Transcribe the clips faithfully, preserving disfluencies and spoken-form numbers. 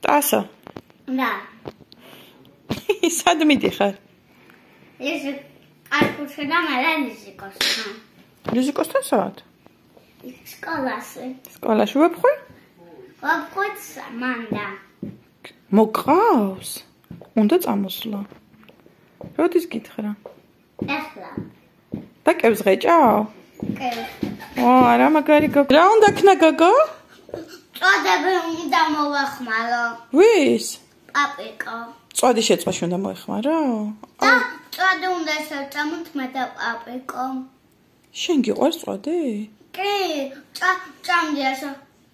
ტასო. და. სად მიდიხარ? ეს არქუში და მე ლიზიკოსთან. ლიზიკოსთან სად? სკოლაში. სკოლაში ვეფხვი? ვეფხვით მანდა. მოგყავს? უნდა წამოსვლა. როდის გითხრა? ახლა. და კებს ღეჭავ? კი. ო, არა მაგარი გოგო. რა უნდა ქნა გოგო? წოდები უნდა მოვახმარო. ვის? პაპიკო. წოდი შეწვაში უნდა მოეხმარო? და წოდი უნდა შევწამოთ მე და პაპიკო. შენ გიყვარს წოდი? კი, წა წამდიასო.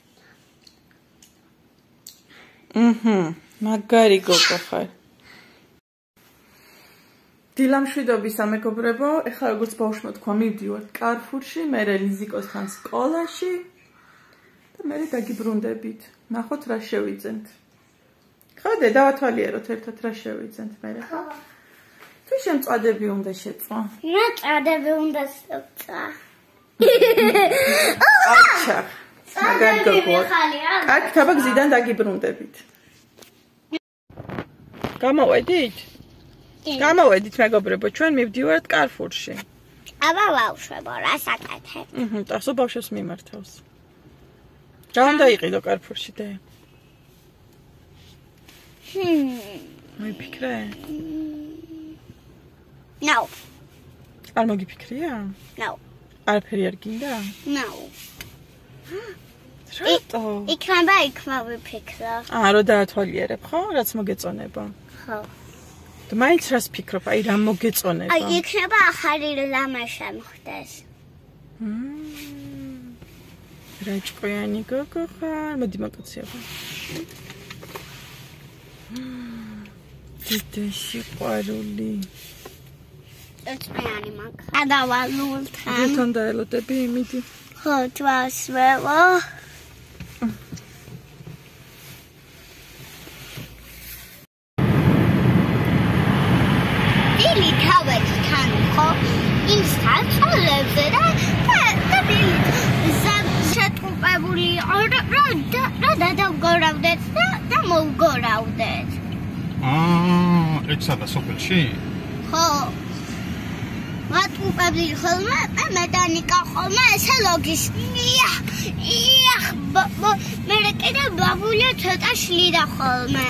აჰა, მაგარი გოგო ხარ. დილამშვიდობისა მეგობრებო, ეხლა როგორც ბავშვმა თქვა, მივდივართ კარფურში, მე ლიზიკოსთან სკოლაში და მე დაგიბრუნდებით. ნახოთ რა შევიძენთ. ხოდე დავათვალიეროთ ერთად რა შევიძენთ მე. თუ შენ წადები უნდა შეწვა? მე წადები უნდა შეწვა. აჩა. მაგარი გოგო. აქ თაბა გზიდან დაგიბრუნდებით. გამოვედით? გამოვედით მეგობრებო, ჩვენ მივდივართ კარფურში. აბა ბავშვებო, რა საკეთებ? აჰა, ტასო ბავშვებს მიმართავს. რა უნდა იყიდო კარფურში და? ჰმ. მოიფიქრე? No. არ მოგიფიქრია? No. არაფერი არ გინდა? No. რატო? იქნება იქმა ვიფიქრო. აა, რო დაათვალიერებ, ხო? რაც მოგეწონება. ხო. და მაინც რას ფიქრობ? აი, რა მოგეწონება? აი, იქნება ახალი ლამა შემხდეს. მმ. რა ჭკვიანი გოგო ხარ? მოდი მოკაციებო. დიდი სიყვარული. ჭკვიანი მაგ. ადავალულთან. გეთან დაელოდები იმიდი. ხო, თვასვეო. ილი თავებთან ხო? იმ საწოლებზე და და ილი შეტყუპებული რა რა დადავგორავდეთ და და მოვგორავდეთ. აა, ეგ სადა სოფელში? ხო. მატყუპები ხოლმე, მე დანიკა ხოლმე ესე ლოგის. ია, ია, მე კიდე ბაბუля ცოტა შლიდა ხოლმე.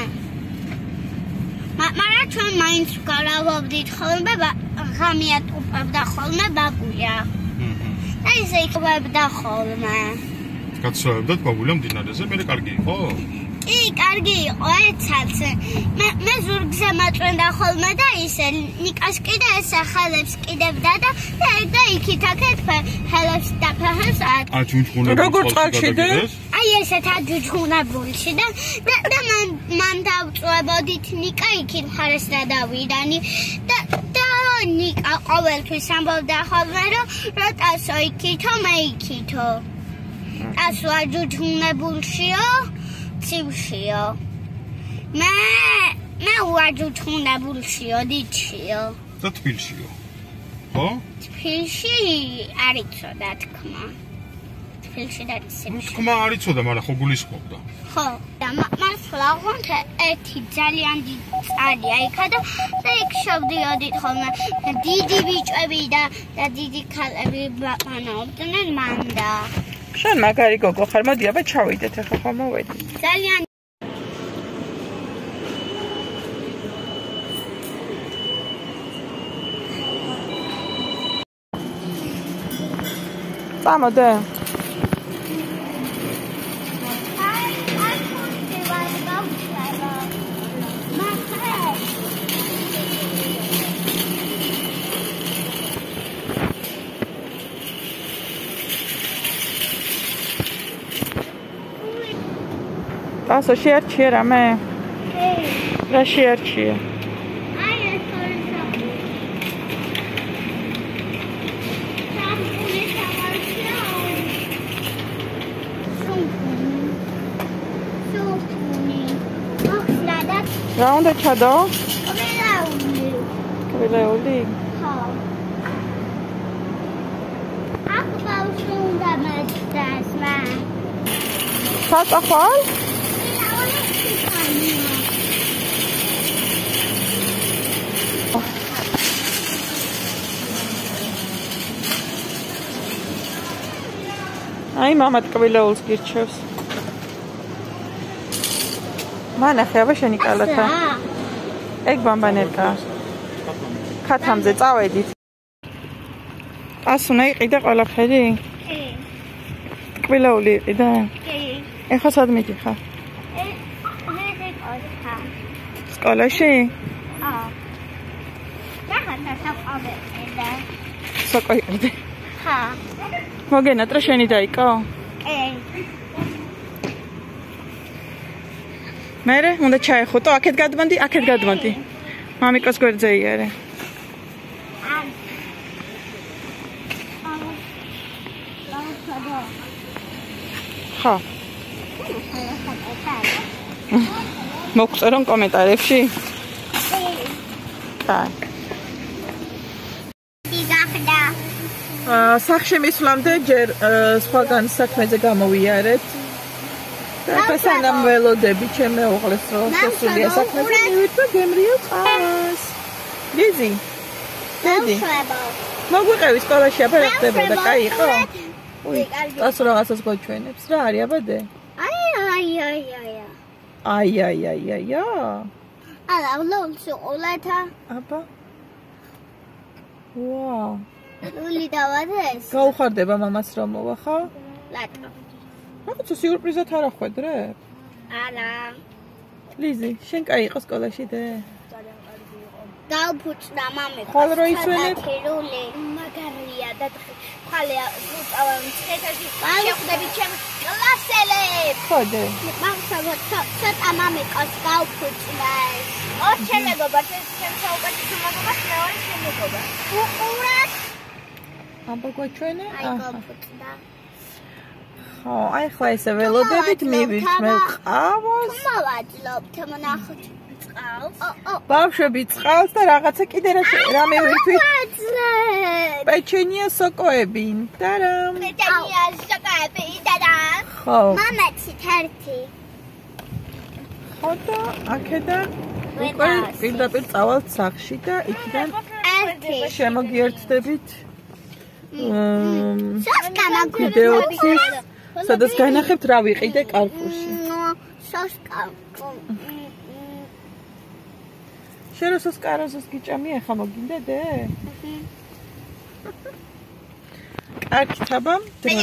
მაგრამ ჩვენ მაინც გავავდით ხოლმე, ღამია ტყუპებდა ხოლმე ბაბუля. და ისე იყვებდა ხოლმე. გაცხოვებდათ ბაბუля მდინარეზე, მე კარგი იყო? კი, კარგი იყო, ეცაც. მე მე ზურგზე მაწვენდა ხოლმე და ისე ნიკას კიდე ესე ხელებს კიდევდა და და იქით აქეთ ხელებს და ფეხებს ა ჯუჯღუნებული როგორ წყალშიდეს? აი ესეთ აჯუჯღუნებულში და და მან მან დავწვევოდით ნიკა იქით მხარეს გადავიდანი და და ნიკა ყოველთვის ამბობდა ხოლმე რომ რა ტასო იქითო მე იქითო. ტასო აჯუჯღუნებულშიო ცივშიო. მე მე უაჯუჯღუნებულშიო დიჩიო. და თბილისშიო. ხო? თბილისში არ იცოდა თქმა. თბილისში და ცივში. თქმა არ იცოდა, მაგრამ ხო გულისხმობდა. ხო, და მას ლაღონთ ერთი ძალიან დიდი წალია იქა და იქ შევდიოდით ხოლმე დიდი ბიჭები და და დიდი ქალები ბაყანაობდნენ მანდა. შენ მაგარი გოგო ხარ, მოდი აბა ჩავიდეთ ახლა ხომ მოვედი. ძალიან წამოდე. ტასო შეარჩიე რამე? რა შეარჩიე? აი ეს თორისა. სამკული სამარხია. სუმკული. სუმკული. მოხსნადა. რა უნდა ჩადო? ველაული. ველაული? ხო. აქ ბავშვი უნდა მეწდეს მე. საწახვალ? აი მამად კვილეულს გირჩევს. მანახე აბა შენი კალათა. ეგ ბამბანერკა. ქათამზე წავედით. ასუნა იყიდა ყველაფერი? კი. კვილეული იყიდა? კი. ეხლა სად მიდიხარ? ე ზედიკოთა. სკოლაში? აა. ახლა საყავედა. საყავედა. ხა. მოგენატრა შენი დაიკო? კი. მერე უნდა ჩაეხუტო, აქეთ გადმონდი, აქეთ გადმონდი. მამიკოს გვერდზე იარე. ხა. მოგწერონ კომენტარებში? კაი. აა სახში მისვლამდე ჯერ სხვაგან საქმეზე გამოვიარეთ. და სანამ ველოდები ჩემე უღლეს რო შესულია საქმეზე მივიდ და გემრიო წას. ლიზი. დედი. მოგვიყევი სკოლაში აბა რა ხდებოდა? კაი იყო? უი, ასო რაღაცას გვაჩვენებს. რა არის აბა დე? აი აი აი აი. აი აი აი აი. არა, ლოლსო ოლათა. აბა. ვაუ. ლული დავადეს. გაუხარდება მამას რომ მოვა ხო? ლატო. რაღაცა სიურპრიზად არ ახვედრებ? არა. ლიზი, შენ კაი იყო სკოლაში დე? გაუფუჭდა მამე. ხოლო რო ისვენებ? ლული მაგარია და ხალე უწავა მცხეთაში შეხვდები ჩემ კლასელებს. ხო დე. მაგსავო ცოტა მამიკოს გაუფუჭდა. ო ჩემ მეგობარ, ჩემ საუკეთესო მეგობარ, მეორე ჩემ მეგობარ. უყურეთ. აბა გვაჩვენე? აი გაუფუჭდა. ხო, აი ხლა ესე ველოდებით მივით მე ყავს. მოვაძლობთ მონახოთ წყალს. ბავშვები წყალს და რაღაცა კიდე რა რამე ვირთვით. პეჩენია სოკოები. ტარამ. პეჩენია სოკოები. ტარამ. ხო. მამაცი თერთი. ხო და აქედან უკვე პირდაპირ წავალთ სახში და იქიდან შემოგიერთდებით. მმ. ვიდეოთის სადაც განახებთ რა ვიყიდე კარფურში. სოსკა. შენ სოსკაროზოს გიჭამი ახლა მოგინდა დე? კარგი თაბა.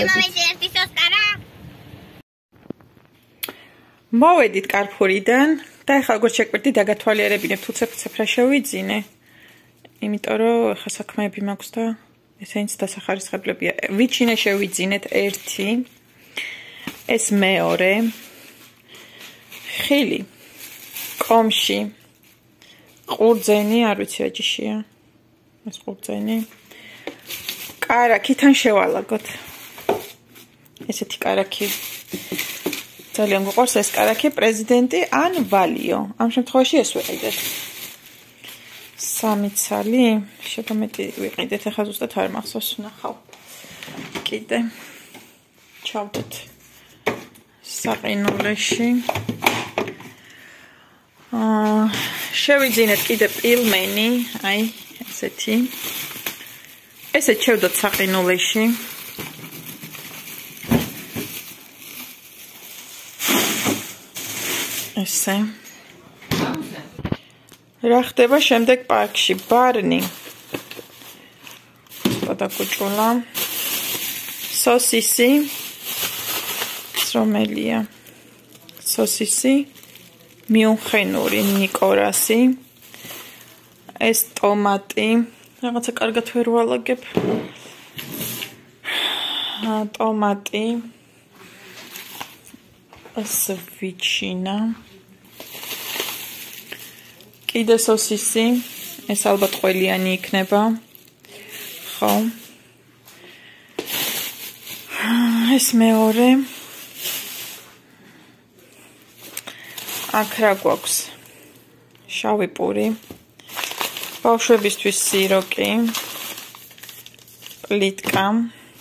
მოვედით კარფურიდან და ახლა როგორც შეკვირდი დაგათვალიერებინებ თუ ცეფცეფრა შევიძინე. იმიტომ რომ ახლა საქმეები მაქვს და ესენიც დასახარისხებლებია. ვიჩინე შევიძინეთ ერთი. ეს მეორე. ხილი. კომში. ყურძენი, არ ვიცი რა ჯიშია. ეს ყურძენი. კარაქიდან შევალაგოთ. ესეთი კარაქი ძალიან გვყვარს ეს კარაქი პრეზიდენტი ან ვალიო. ამ შემთხვევაში ეს ვიყიდეთ. სამი ცალი, შეგამეტი ვიყიდეთ, ახლა ზუსტად არ მახსოვს ვნახავ. კიდე ჩავდეთ საყინულეში. აა შევიძინეთ კიდე პილმენი, აი ესეთი. ესე ჩევდოთ საყინულეში. ესე. რა ხდება შემდეგ პარკში? ბარნი. გადაკუჭულა. სოსისი. რომელია? სოსისი. მიუნხენური ნიკორასი. ეს ტომატი. რაღაცა კარგად ვერ ვალაგებ. ტომატი. ეს ვიჩინა. კიდე სოსისი. ეს ალბათ ყველიანი იქნება. ხო. ეს მეორე. აქ რა გვაქვს? შავი პური. ბავშვებისთვის სიროკი. პლიტკა.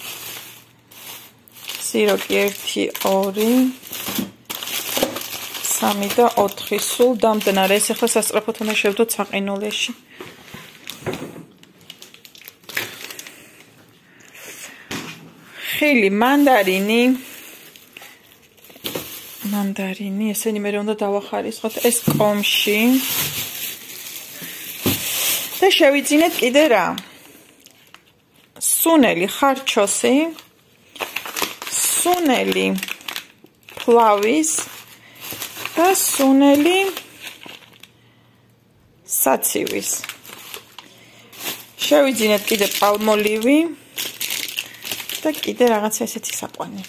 სიროკი ერთი, ორი. სამი და ოთხი სულ დამდნარე. ეს ახლა სასწრაფოდ უნდა შევდოთ საყინულეში. ხილი, მანდარინი. მანდარინი, ესენი მე უნდა დავახარისხოთ ეს კომში. და შევიძინეთ კიდე რა? სუნელი ხარჩოსი. სუნელი ფლავის და სუნელი საცივის. შევიძინეთ კიდე პალმოლივი და კიდე რაღაცა ესეთი საყვანი.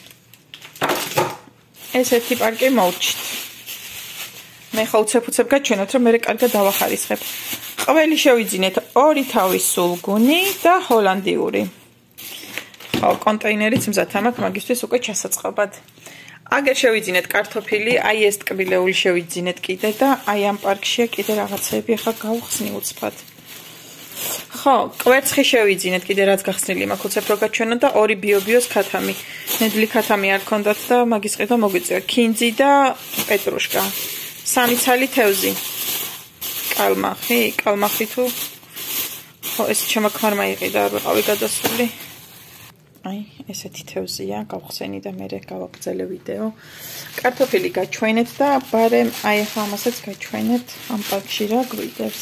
ესეთი პარკი მოვჭით. მე ხო უცებ-უცებ გაჩვენოთ, რომ მე კარგად დავახარისხებ. ყველი შევიძინეთ ორი თავის სულგუნი და ჰოლანდიური. ხო, კონტეინერიც მზად ამაქვს მაგისთვის უკვე ჩასაწყობად. აგერ შევიძინეთ კარტოფილი, აი ეს ტკბილეული შევიძინეთ კიდე და აი ამ პარკშია კიდე რაღაცები ახლა გავხსნი უცბად. ხო, კვერცხი შევიძინეთ კიდე რაც გახსნილი მაქვს უცებ რო გაჩვენოთ და ორი ბიო-ბიოს ქათამი. ნედლი ქათამი არ ქონდათ და მაგის ყიდვა მოგვიწია. ქინძი და პეტრუშკა. სამი ცალი თევზი. კალმახი, კალმახი თუ ხო ეს ჩემო ქმარმა იყიდა, არ ვიყავი გადასული. აი, ესეთი თევზია, გავხსენი და მე გავაგრძელე ვიდეო. კარტოფილი გაჩვენეთ და ბარემ აი ახლა ამასაც გაჩვენეთ ამ პარკში რა გვიდევს.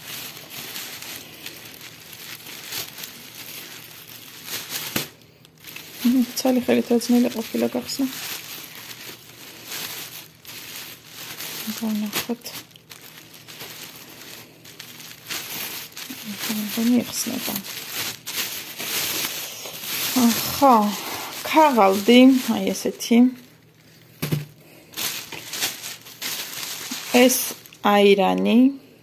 ცალი ხელით აძნელი ყოფილა გახსნა. განახოთ. განიხსნება. ხო, ქაღალდი, აი ესეთი. ეს აირანი.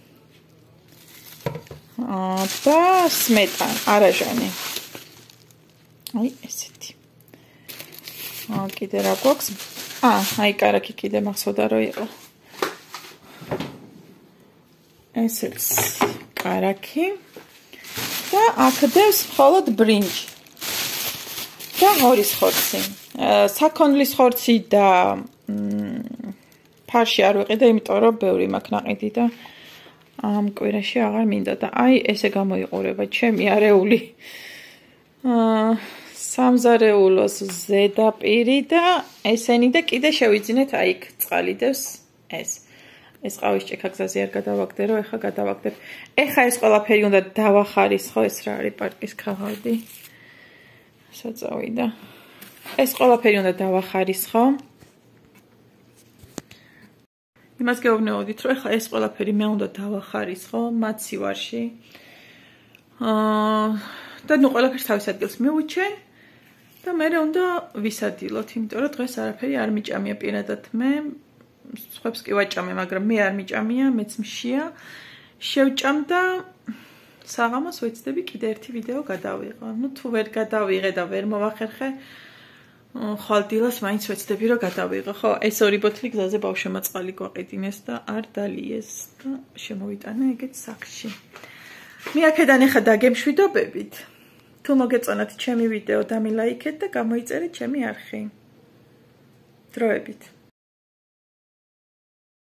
და სმეტანი, არაჟანი. აი ესეთი. აა კიდე რა გვაქვს? აა, აი კარაკი კიდე მახსოვდა რომ იყო. ესეც კარაკი. და აქდევს მხოლოდ ბრინჯი. და ღორის ხორცი. საქონლის ხორცი და ფარში არ ვიყიდე, იმიტომ რომ ბევრი მაქვს ნაყიდი და ამ კვირაში აღარ მინდა და აი ესე გამოიყურება ჩემი არეული. აა სამზარეულოს ზედაპირი და ესენი და კიდე შევიძინეთ აი იქ წყალიდევს ეს. ეს ყავის ჭიქა გზაზე არ გადავაგდერო, ეხა გადავაგდებ. ეხა ეს ყველაფერი უნდა დავახარისხო, ეს რა არის პარკის ქაღალდი. საწავიდა. ეს ყველაფერი უნდა დავახარისხო. იმას გეუბნებოდით, რომ ეხა ეს ყველაფერი მე უნდა დავახარისხო მაცივარში. აა და ნუ ყველაფერს თავის ადგილს მივუჩენ და მე უნდა ვისადილოთ, იმიტომ რომ დღეს არაფერი არ მიჭამია პირადად მე. სხვებს კი ვაჭამე, მაგრამ მე არ მიჭამია, მეც მშია. შევჭამ და საღამოს ვეცდები კიდე ერთი ვიდეო გადავიღო. ნუ თუ ვერ გადავიღე და ვერ მოვახერხე, ხვალდილას მაინც ვეცდები რომ გადავიღო. ხო, ეს ორი ბოთლი გზაზე ბავშვებმა წყალი გვაყიდინეს და არ დალიეს და შემოვიტანე ეგეთ საქმეში. მე აქედან ეხა დაგემშვიდობებით. თუ მოგეწონათ ჩემი ვიდეო, დამილაიქეთ და გამოიწერეთ ჩემი არხი. დროებით.